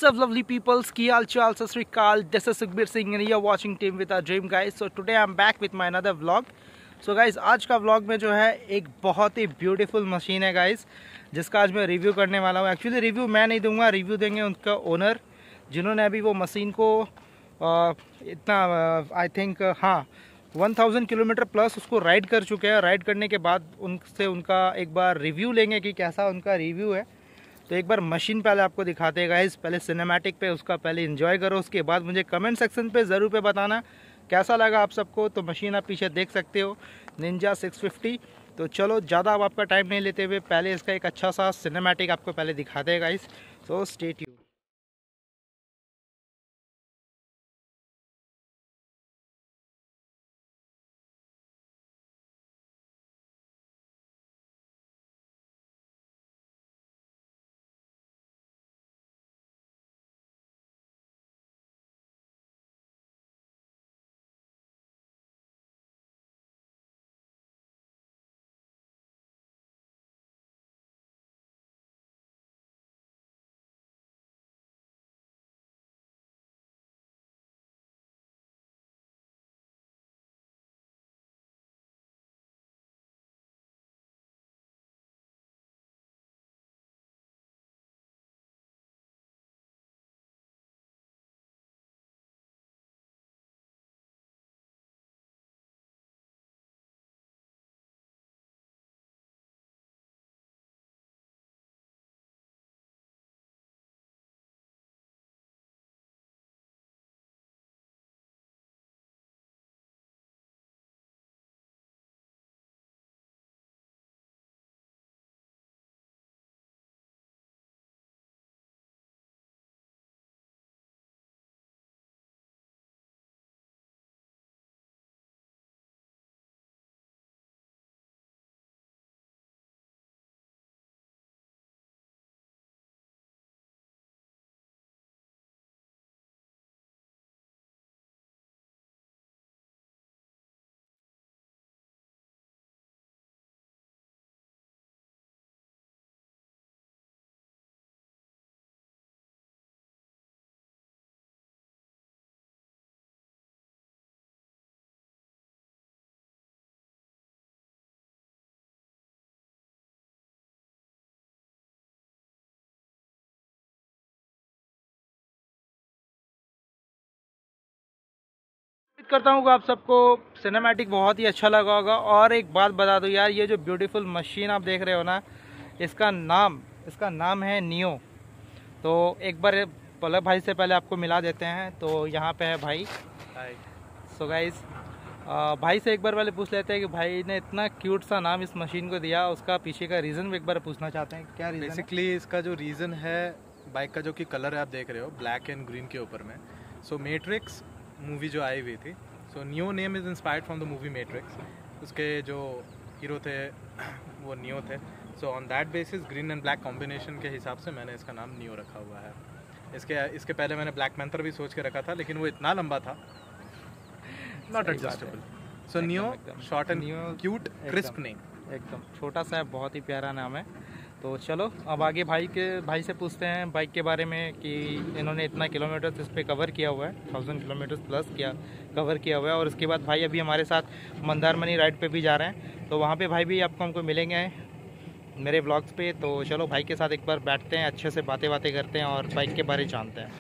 What's up lovely peoples, की हाल चाल, सत श्री अकाल, this is Sukhbir Singh and you are watching Team with our Dream guys. So today I'm back with my another vlog. So guys, आज का vlog में जो है एक बहुत ही ब्यूटीफुल मशीन है guys, जिसका आज मैं रिव्यू करने वाला हूँ. एक्चुअली रिव्यू मैं नहीं दूंगा, रिव्यू देंगे उनका ओनर, जिन्होंने अभी वो मशीन को इतना आई थिंक 1000 किलोमीटर प्लस उसको राइड कर चुके हैं. राइड करने के बाद उनसे उनका एक बार रिव्यू लेंगे कि कैसा उनका रिव्यू है. तो एक बार मशीन पहले आपको दिखाते हैं गाइस. पहले सिनेमैटिक पे उसका पहले एंजॉय करो, उसके बाद मुझे कमेंट सेक्शन पे ज़रूर पे बताना कैसा लगा आप सबको. तो मशीन आप पीछे देख सकते हो, निंजा 650. तो चलो ज़्यादा अब आपका टाइम नहीं लेते हुए पहले इसका एक अच्छा सा सिनेमैटिक आपको पहले दिखाते हैं गाइस. So stay tuned. करता हूँ आप सबको सिनेमैटिक बहुत ही अच्छा लगा होगा. और एक बात बता दो यार, ये जो ब्यूटीफुल मशीन आप देख रहे हो ना, इसका नाम है नियो. तो एक बार पलक भाई से पहले आपको मिला देते हैं. तो यहाँ पे है भाई. सो गाइस, भाई से एक बार पहले पूछ लेते हैं कि भाई ने इतना क्यूट सा नाम इस मशीन को दिया, उसका पीछे का रीज़न भी एक बार पूछना चाहते हैं. क्या रीज़न? बेसिकली इसका जो रीज़न है, बाइक का जो कि कलर है आप देख रहे हो ब्लैक एंड ग्रीन के ऊपर में. सो मैट्रिक्स मूवी जो आई हुई थी, so Neo name is inspired from the movie Matrix. उसके जो हीरो थे वो नियो थे. So on that basis green and black combination के हिसाब से मैंने इसका नाम नियो रखा हुआ है. इसके पहले मैंने ब्लैक पैंथर भी सोच के रखा था, लेकिन वो इतना लंबा था, not adjustable. So Neo, short and cute, crisp name, एकदम छोटा सा है, बहुत ही प्यारा नाम है. तो चलो अब आगे भाई से पूछते हैं बाइक के बारे में कि इन्होंने इतना किलोमीटर इस पर कवर किया हुआ है, 1000 किलोमीटर प्लस कवर किया हुआ है. और उसके बाद भाई अभी हमारे साथ मंदारमनी राइड पे भी जा रहे हैं. तो वहाँ पे भाई भी आपको हमको मिलेंगे मेरे व्लॉग्स पे. तो चलो भाई के साथ एक बार बैठते हैं, अच्छे से बातें करते हैं और बाइक के बारे में जानते हैं.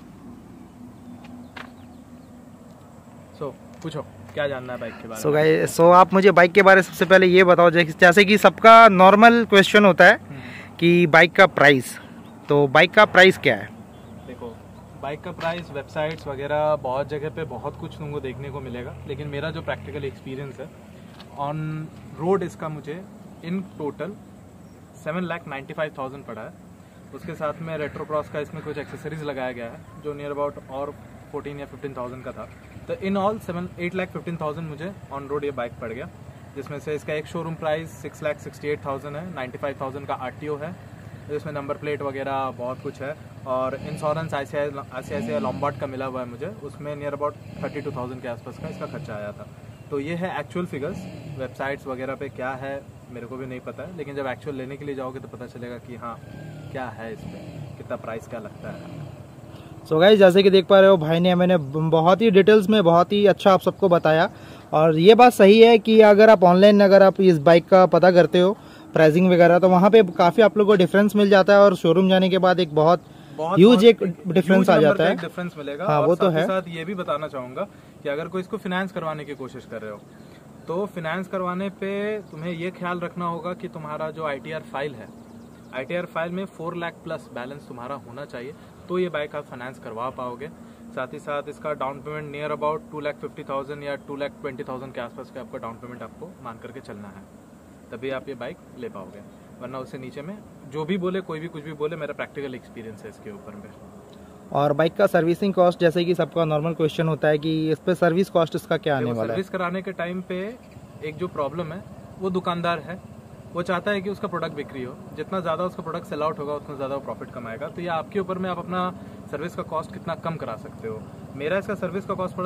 सो पूछो क्या जानना है बाइक के बारे में. सो आप मुझे बाइक के बारे में सबसे पहले ये बताओ, जैसे कि सबका नॉर्मल क्वेश्चन होता है कि बाइक का प्राइस. तो बाइक का प्राइस क्या है? देखो, बाइक का प्राइस वेबसाइट्स वगैरह बहुत जगह पे बहुत कुछ तुमको देखने को मिलेगा, लेकिन मेरा जो प्रैक्टिकल एक्सपीरियंस है ऑन रोड, इसका मुझे इन टोटल 7,95,000 पड़ा है. उसके साथ में रेट्रो क्रॉस का इसमें कुछ एक्सेसरीज लगाया गया है जो नियर अबाउट और 14 या 15,000 का था. तो इन ऑल 8,15,000 मुझे ऑन रोड ये बाइक पड़ गया, जिसमें से इसका एक शोरूम प्राइस 6,68,000 है. 95,000 का आरटीओ है, जिसमें नंबर प्लेट वगैरह बहुत कुछ है. और इंश्योरेंस ICICI लॉम्बार्ड का मिला हुआ है मुझे, उसमें नियर अबाउट 32,000 के आसपास का इसका खर्चा आया था. तो ये है एक्चुअल फिगर्स. वेबसाइट्स वगैरह पे क्या है मेरे को भी नहीं पता है, लेकिन जब एक्चुअल लेने के लिए जाओगे तो पता चलेगा कि हाँ क्या है इस पर, कितना प्राइस क्या लगता है. सो गाइस जैसे कि देख पा रहे हो भाई ने मैंने बहुत ही डिटेल्स में बहुत ही अच्छा आप सबको बताया। और ये बात सही है कि अगर आप ऑनलाइन अगर आप इस बाइक का पता करते हो प्राइसिंग वगैरह तो वहाँ पे काफ़ी आप लोगों को डिफरेंस मिल जाता है और शोरूम जाने के बाद एक बहुत ह्यूज एक डिफरेंस आ जाता है, डिफरेंस मिलेगा। हाँ, वो तो है। साथ ये भी बताना चाहूंगा कि अगर कोई इसको फाइनेंस करवाने की कोशिश कर रहे हो तो फाइनेंस करवाने पे तुम्हें ये ख्याल रखना होगा कि तुम्हारा जो ITR फाइल है, ITR फाइल में 4 लाख प्लस बैलेंस तुम्हारा होना चाहिए, तो ये बाइक आप फाइनेंस करवा पाओगे। साथ ही साथ इसका डाउन पेमेंट नियर अबाउट 2,50,000 या 2,20,000 के आसपास का आपका डाउन पेमेंट आपको मान करके चलना है, तभी आप ये बाइक ले पाओगे, वरना उससे नीचे में जो भी बोले कोई भी कुछ भी बोले, मेरा प्रैक्टिकल एक्सपीरियंस है इसके ऊपर में। और बाइक का सर्विसिंग कॉस्ट जैसे कि सबका नॉर्मल क्वेश्चन होता है कि इस पे सर्विस कॉस्ट इसका क्या आने वाला है। सर्विस कराने के टाइम पे एक जो प्रॉब्लम है वो दुकानदार है, वो चाहता है कि उसका प्रोडक्ट बिक्री हो, जितना ज़्यादा उसका प्रोडक्ट सेल आउट होगा उतना ज़्यादा प्रॉफिट कमाएगा। तो ये आपके ऊपर में आप अपना सर्विस का कॉस्ट कितना कम करा सकते हो। मेरा इसका सर्विस का कॉस्ट पड़ा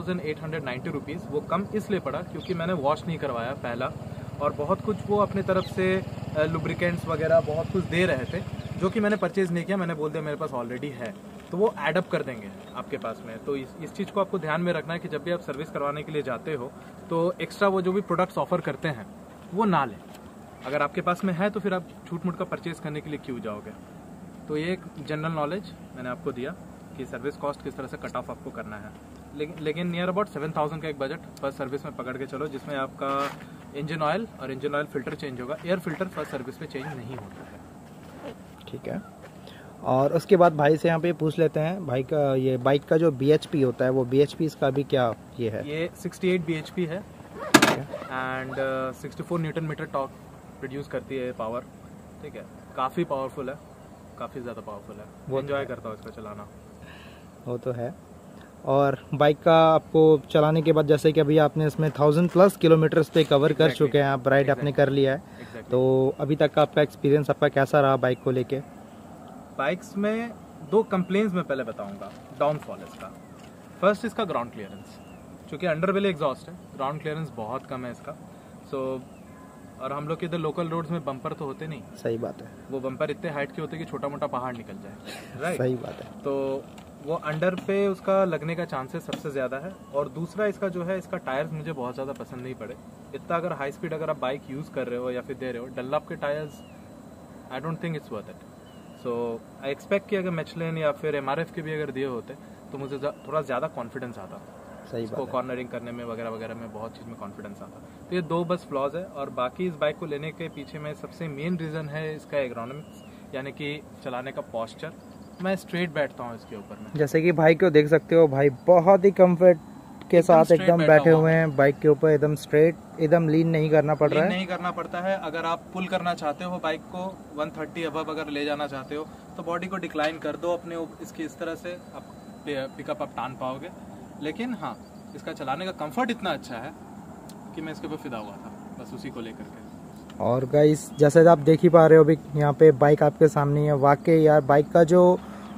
6,890 रुपीज़। वो कम इसलिए पड़ा क्योंकि मैंने वॉश नहीं करवाया पहला, और बहुत कुछ वो अपने तरफ से लुब्रिकेंट्स वगैरह बहुत कुछ दे रहे थे जो कि मैंने परचेज नहीं किया। मैंने बोल दिया मेरे पास ऑलरेडी है, तो वो एडअप कर देंगे आपके पास में। तो इस चीज़ को आपको ध्यान में रखना है कि जब भी आप सर्विस करवाने के लिए जाते हो तो एक्स्ट्रा वो जो भी प्रोडक्ट्स ऑफर करते हैं वो ना लें। अगर आपके पास में है तो फिर आप छूट मूट का परचेज करने के लिए क्यों जाओगे। तो ये एक जनरल नॉलेज मैंने आपको दिया कि सर्विस कॉस्ट किस तरह से कट ऑफ आपको करना है। लेकिन नियर अबाउट 7,000 का एक बजट फर्स्ट सर्विस में पकड़ के चलो, जिसमें आपका इंजन ऑयल और इंजन ऑयल फिल्टर चेंज होगा। एयर फिल्टर फर्स्ट सर्विस पे चेंज नहीं होता है। ठीक है। और उसके बाद भाई से यहाँ पे पूछ लेते हैं भाई का ये बाइक का जो BHP होता है वो BHP इसका भी क्या ये है। ये 68 BHP है and 64 newton metre torque produce करती है पावर। ठीक है, काफ़ी पावरफुल है, काफ़ी ज़्यादा पावरफुल है। वो एंजॉय करता हूँ इसका चलाना। वो तो है। और बाइक का आपको चलाने के बाद जैसे कि अभी आपने इसमें 1000+ किलोमीटर्स पे कवर कर चुके हैं आप, राइड आपने कर लिया है। तो अभी तक का आपका एक्सपीरियंस आपका कैसा रहा बाइक को लेके। बाइक्स में 2 कंप्लेंट्स मैं पहले बताऊंगा डाउनफॉल इसका। फर्स्ट इसका ग्राउंड क्लियरेंस, क्योंकि अंडरबेले एग्जॉस्ट है, ग्राउंड क्लियरेंस बहुत कम है इसका। और हम लोग के इधर लोकल रोड्स में बम्पर तो होते नहीं। सही बात है। वो बम्पर इतने हाइट के होते हैं कि छोटा मोटा पहाड़ निकल जाए, राइट। सही बात है। तो वो अंडर पे उसका लगने का चांसेस सबसे ज़्यादा है। और दूसरा इसका जो है, इसका टायर्स मुझे बहुत ज़्यादा पसंद नहीं पड़े। इतना अगर हाई स्पीड अगर आप बाइक यूज़ कर रहे हो या फिर दे रहे हो, डनलॉप के tyres I don't think it's worth it. So I expect कि अगर मिचेलिन या फिर MRF के भी अगर दिए होते तो मुझे थोड़ा ज़्यादा कॉन्फिडेंस आता। सही इसको कॉर्नरिंग करने में वगैरह वगैरह में बहुत चीज़ में कॉन्फिडेंस आता। तो ये 2 बस फ्लॉज है। और बाकी इस बाइक को लेने के पीछे में सबसे मेन रीज़न है इसका एग्रोनॉमिक्स, यानी कि चलाने का पॉस्चर। मैं स्ट्रेट बैठता हूँ इसके ऊपर में, जैसे कि भाई को देख सकते हो, भाई बहुत ही कंफर्ट के साथ एकदम बैठे हुए हैं बाइक के ऊपर, एकदम स्ट्रेट, एकदम लीन नहीं करना पड़ रहा है। नहीं करना पड़ता है। अगर आप पुल करना चाहते हो बाइक को 130 अबव अगर ले जाना चाहते हो तो बॉडी को डिक्लाइन कर दो अपने इसकी, इस तरह से आप पिकअप आप टान पाओगे। लेकिन हाँ, इसका चलाने का कंफर्ट इतना अच्छा है कि मैं इसके ऊपर फिदा हुआ था, बस उसी को लेकर के। और गाइस जैसे आप देख ही पा रहे हो अभी यहाँ पे बाइक आपके सामने है। वाकई यार बाइक का जो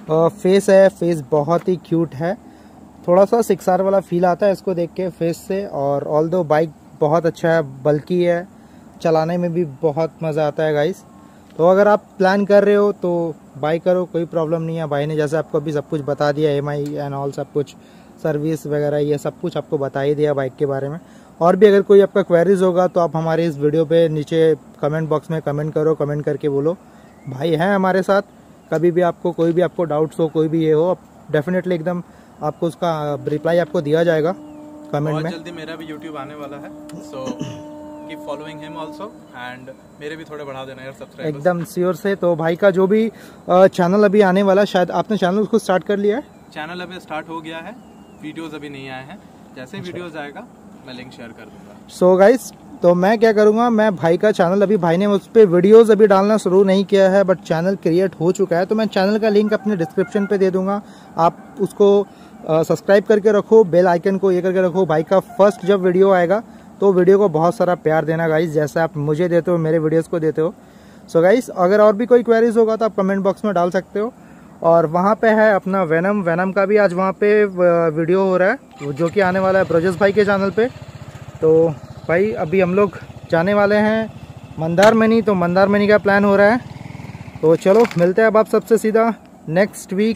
फेस है, फेस बहुत ही क्यूट है। थोड़ा सा 6R वाला फील आता है इसको देख के फेस से। और ऑल्दो बाइक बहुत अच्छा है, बल्कि है, चलाने में भी बहुत मज़ा आता है गाइस। तो अगर आप प्लान कर रहे हो तो बाई करो, कोई प्रॉब्लम नहीं है। भाई ने जैसे आपको अभी सब कुछ बता दिया, EMI एंड ऑल सब कुछ, सर्विस वगैरह ये सब कुछ आपको बता ही दिया बाइक के बारे में। और भी अगर कोई आपका क्वेरीज होगा तो आप हमारे इस वीडियो पे नीचे कमेंट बॉक्स में कमेंट करो, कमेंट करके बोलो। भाई हैं हमारे साथ, कभी भी आपको कोई भी आपको डाउट्स हो, कोई भी ये हो, डेफिनेटली एकदम आपको उसका रिप्लाई आपको दिया जाएगा कमेंट में। बहुत जल्दी मेरा भी यूट्यूब आने वाला है, so keep following him also and मेरे भी थोड़े बढ़ा देना यार सब्सक्राइबर्स। एकदम श्योर से। तो भाई का जो भी चैनल अभी आने वाला, शायद आपने चैनल उसको स्टार्ट कर लिया है? चैनल अभी स्टार्ट हो गया है, वीडियोस अभी नहीं आए हैं। जैसे वीडियोस आएगा मैं लिंक शेयर कर दूंगा। सो गाइस, तो मैं क्या करूंगा, मैं भाई का चैनल, अभी भाई ने उस पर वीडियोस अभी डालना शुरू नहीं किया है, बट चैनल क्रिएट हो चुका है, तो मैं चैनल का लिंक अपने डिस्क्रिप्शन पे दे दूंगा। आप उसको सब्सक्राइब करके रखो, बेल आइकन को ये करके रखो। भाई का फर्स्ट जब वीडियो आएगा तो वीडियो को बहुत सारा प्यार देना गाइस, जैसे आप मुझे देते हो, मेरे वीडियोस को देते हो। सो गाइस, अगर और भी कोई क्वेरीज होगा तो आप कमेंट बॉक्स में डाल सकते हो। और वहाँ पे है अपना वेनम का भी आज वहाँ पे वीडियो हो रहा है, जो कि आने वाला है ब्रजेश भाई के चैनल पे। तो भाई अभी हम लोग जाने वाले हैं मंदारमनी, तो मंदारमनी का प्लान हो रहा है। तो चलो मिलते हैं अब आप सबसे सीधा नेक्स्ट वीक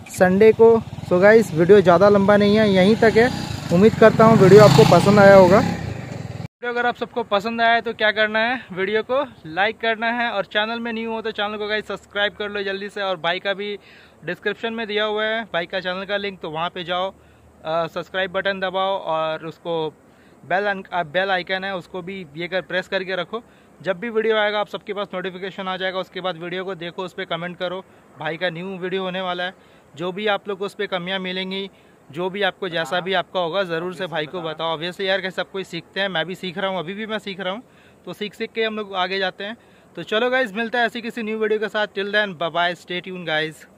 संडे को। सो गाइस वीडियो ज़्यादा लंबा नहीं है, यहीं तक है। उम्मीद करता हूँ वीडियो आपको पसंद आया होगा। वीडियो अगर आप सबको पसंद आया है तो क्या करना है, वीडियो को लाइक करना है और चैनल में न्यू हो तो चैनल को गाइस सब्सक्राइब कर लो जल्दी से। और भाई का भी डिस्क्रिप्शन में दिया हुआ है भाई का चैनल का लिंक, तो वहाँ पे जाओ, सब्सक्राइब बटन दबाओ और उसको बेल आइकन है उसको भी ये प्रेस करके रखो। जब भी वीडियो आएगा आप सबके पास नोटिफिकेशन आ जाएगा। उसके बाद वीडियो को देखो, उस पर कमेंट करो। भाई का न्यू वीडियो होने वाला है, जो भी आप लोग को उस पर कमियाँ मिलेंगी, जो भी आपको जैसा भी आपका होगा ज़रूर से भाई को बताओ। ऑब्वियसली यार कि सब कोई सीखते हैं, मैं भी सीख रहा हूँ, अभी भी मैं सीख रहा हूँ, तो सीख के हम लोग आगे जाते हैं। तो चलो गाइज मिलता है ऐसी किसी न्यू वीडियो के साथ। Till then bye bye, stay tune guys.